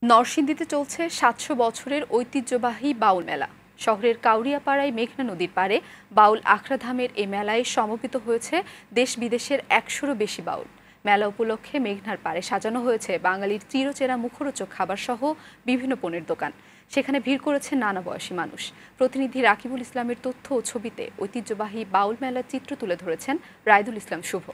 নরসিংদীতে চলছে ৭০০ বছরের ঐতিহ্যবাহী বাউল মেলা। শহরের কাউরিয়াপাড়ায় মেঘনা নদীর পাড়ে বাউল আখড়াধামের এই মেলায় সমবেত হয়েছে দেশ বিদেশের ১০০রও বেশি বাউল। মেলা উপলক্ষে মেঘনার পাড়ে সাজানো হয়েছে বাঙালির চিরচেনা মুখরোচক খাবার সহ বিভিন্ন পণ্যের দোকান। সেখানে ভিড় করেছে নানা বয়সী মানুষ। প্রতিনিধি রাকিবুল ইসলামের তথ্য ও ছবিতে ঐতিহ্যবাহী বাউল মেলার চিত্র তুলে ধরেছেন রায়দুল ইসলাম শুভ।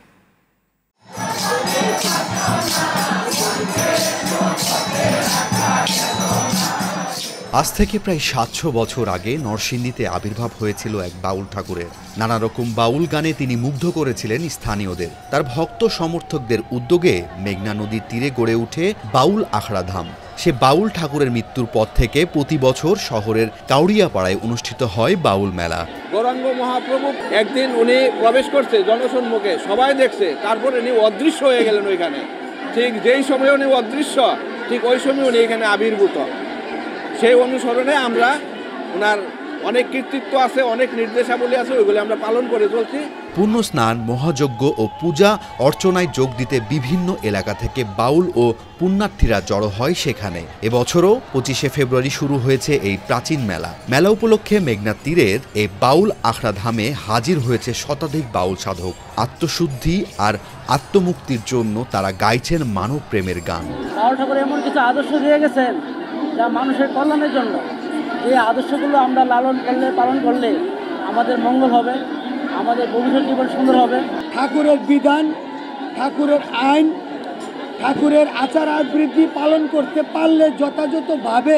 আজ থেকে প্রায় ৭০০ বছর আগে নরসিংদীতে আবির্ভাব হয়েছিল এক বাউল ঠাকুরের। নানা রকম বাউল গানে তিনি মুগ্ধ করেছিলেন স্থানীয়দের। তার ভক্ত সমর্থকদের উদ্যোগে মেঘনা নদীর তীরে গড়ে উঠে বাউল আখড়াধাম। সে বাউল ঠাকুরের মৃত্যুর পর থেকে প্রতি বছর শহরের কাউরিয়াপাড়ায় অনুষ্ঠিত হয় বাউল মেলা। গৌরাঙ্গ মহাপ্রভু একদিন উনি প্রবেশ করছে জনসম্মুখে, সবাই দেখছে, তারপরে উনি অদৃশ্য হয়ে গেলেন ওইখানে। ঠিক যেই সময় উনি অদৃশ্য, ঠিক ওই সময় উনি এখানে আবির্ভূত। সেই অনুসরণে আমরা ওনার অনেক কৃতিত্ব আছে, অনেক নির্দেশাবলী আছে, ওইগুলো আমরা পালন করে চলছি। পূর্ণ স্নান, মহাযজ্ঞ ও পূজা অর্চনায় যোগ দিতে বিভিন্ন এলাকা থেকে বাউল ও পুণ্যার্থীরা জড়ো হয় সেখানে। এবছরও ২৫শে ফেব্রুয়ারি শুরু হয়েছে এই প্রাচীন মেলা। মেলা উপলক্ষে মেঘনা তীরের এই বাউল আখড়াধামে হাজির হয়েছে শতাধিক বাউল সাধক। আত্মশুদ্ধি আর আত্মমুক্তির জন্য তারা গাইছেন মানব প্রেমের গান। বাউল ঠাকুর এমন কিছু আদর্শ দিয়ে গেছেন যা মানুষের কল্যাণের জন্য। এই আদর্শগুলো আমরা লালন করলে, পালন করলে আমাদের মঙ্গল হবে, আমাদের ভবিষ্যৎ জীবন সুন্দর হবে। ঠাকুরের বিধান, ঠাকুরের আইন, ঠাকুরের আচার আবৃত্তি পালন করতে পারলে যথাযথভাবে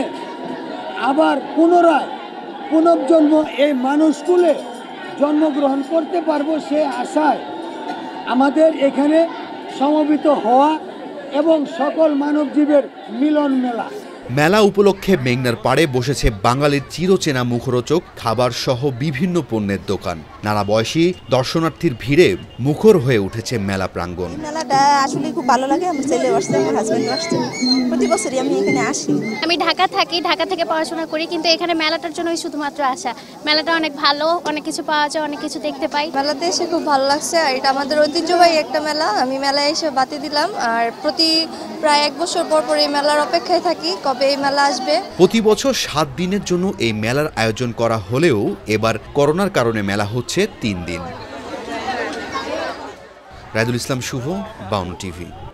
আবার পুনরায় পুনর্জন্ম এই মানুষকুলে জন্মগ্রহণ করতে পারবো, সে আশায় আমাদের এখানে সমবেত হওয়া এবং সকল মানব জীবের মিলন মেলা। মেলা উপলক্ষে মেঘনার পাড়ে বসেছে বাঙালির চিরচেনা মুখরোচক খাবার সহ বিভিন্ন পণ্যের দোকান। নানা বয়সী দর্শনার্থীর ভিড়ে মুখর হয়ে উঠেছে মেলা প্রাঙ্গণ। মেলাটা আসলে খুব ভালো লাগে। আমার ছেলে আসছে, আমার হাজবেন্ড আসছে, প্রতি বছরই আমি এখানে আসি। আমি ঢাকা থাকি, ঢাকা থেকে পড়াশোনা করি, কিন্তু এখানে মেলাটার জন্যই শুধুমাত্র আসা। মেলাটা অনেক ভালো, অনেক কিছু পাওয়া যায়, অনেক কিছু দেখতে পাই। মেলাতে এসে খুব ভালো লাগছে। আর এটা আমাদের ঐতিহ্যবাহী একটা মেলা। আমি মেলায় এসে বাতি দিলাম, আর প্রায় ১ বছর পর পর এই মেলার অপেক্ষায় থাকি কবে এই মেলা আসবে। প্রতি বছর ৭ দিনের জন্য এই মেলার আয়োজন করা হলেও এবার করোনার কারণে মেলা হচ্ছে ৩ দিন। রায়দুল ইসলাম শুভ, বাউন্ন টিভি।